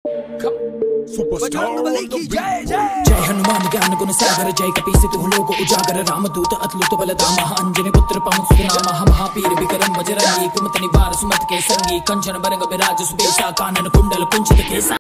जय हनुमान ज्ञान गुण सागर जय कपीसितु लोक उजागर रामदूत अतुलित बलधाम अंजनी पुत्र पवन सुनाम महावीर विक्रम बजरंगी कुमति निवार सुमत के संगी कंचन बरंग विराज सुबेशा कानन कुंडल कुंचित केसा।